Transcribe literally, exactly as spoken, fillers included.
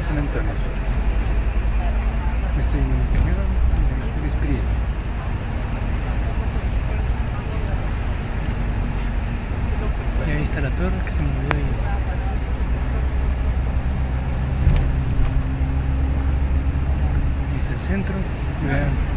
San Antonio. Me estoy yendo en mi camión y me estoy despidiendo. Y ahí está la torre que se me olvidó ir. Ahí está el centro y vean